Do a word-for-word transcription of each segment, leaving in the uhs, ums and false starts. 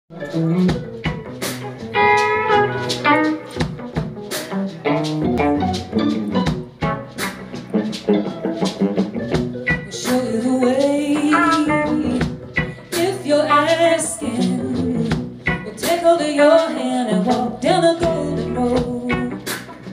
show you the way if you're asking. We'll take hold of your hand and walk down the golden road.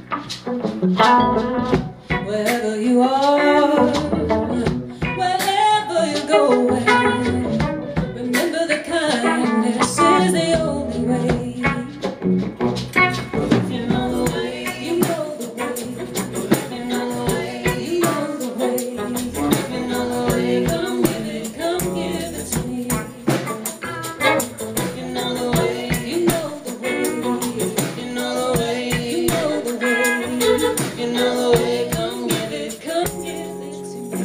Wherever you are, wherever you're going, remember the kindness is the only way. If you know the way, you know the way. If you know the way, you know the way. If you know the way, come give it, come give it to me. If you know the way, you know the way. If you know the way, you know the way. If you know the way, come give it, come give it to me.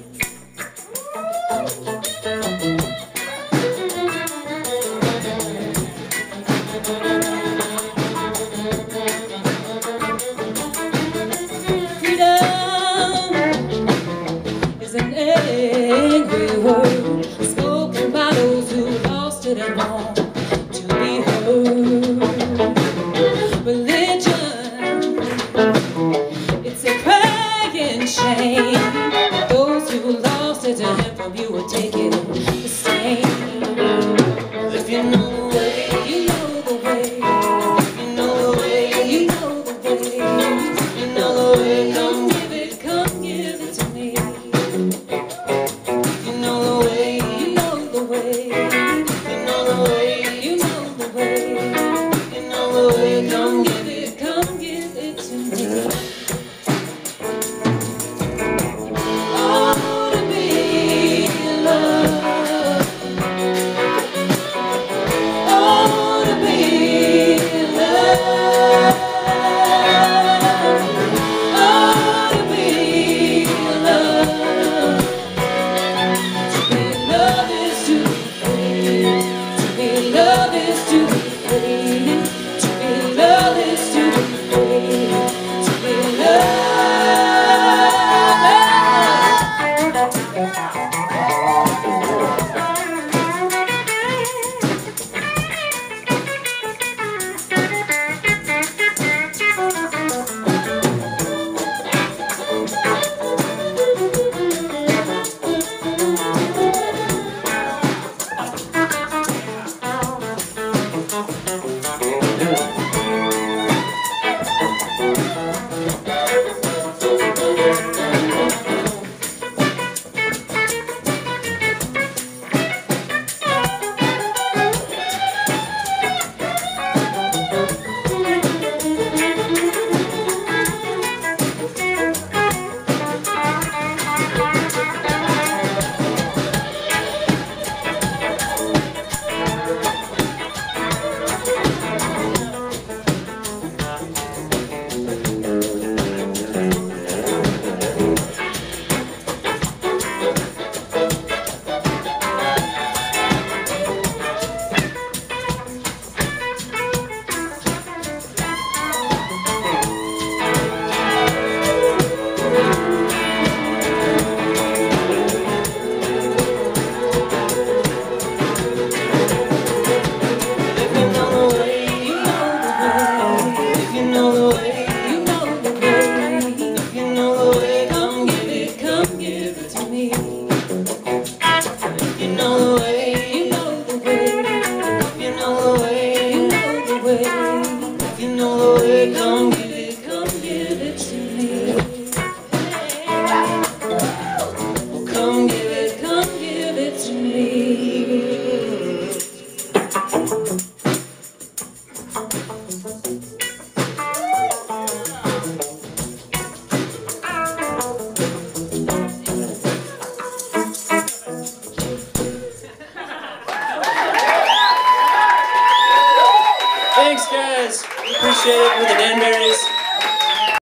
Freedom is an angry word spoken by those who lost it and long to be heard. Religion, it's a crying shame. Those who lost it to him from you will take it the same. If you know the way, you know the way. If you know the way, you know the way. If you know the way, come give it, come give it to me. If you know the way, you know the way. If you know the way, you know the way. If you know the way, come give it, come give it to me. Oh, to be loved. Oh, to be loved. Oh, to be loved. To be loved is to be free. To be loved is to be free. To be loved is to be free. To be loved. Thanks, guys. Appreciate it with the Danberrys.